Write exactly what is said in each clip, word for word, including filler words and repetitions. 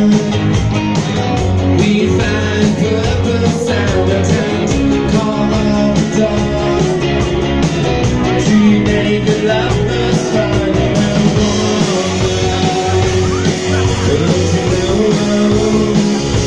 We find purpose and attempt, call all the doors. Too many good lovers finding a woman. Don't you know?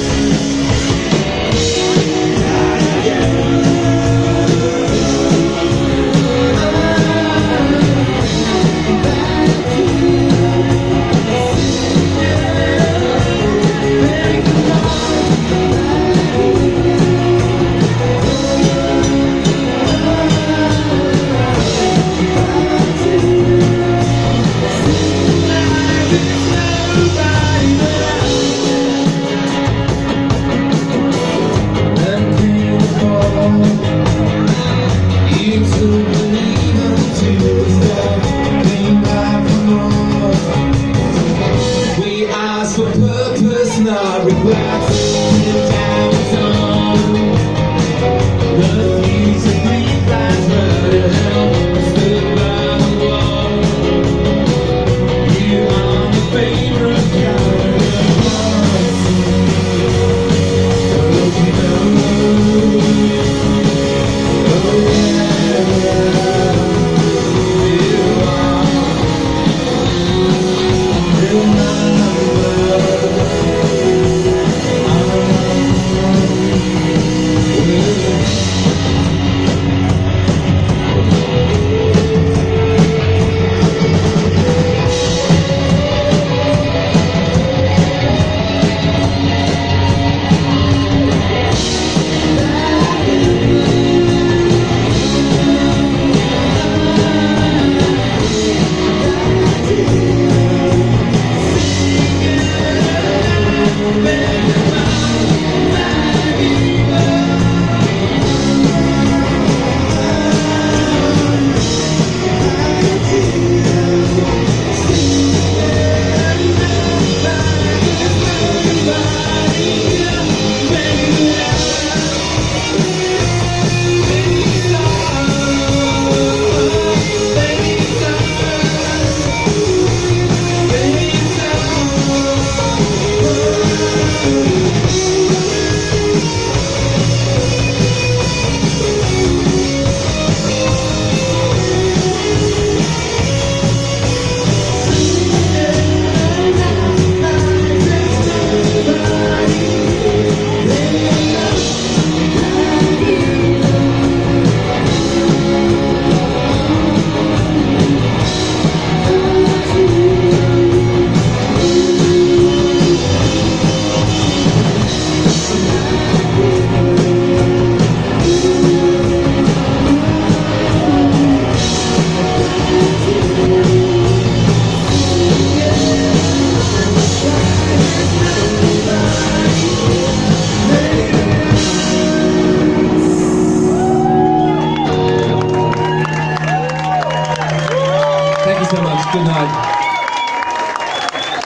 For purpose, not regrets. Downtown, the future green lights burning hell. Stood by the wall. You are my favorite kind of don't you know? Oh yeah, you are. You're my Thank you so much. Good night.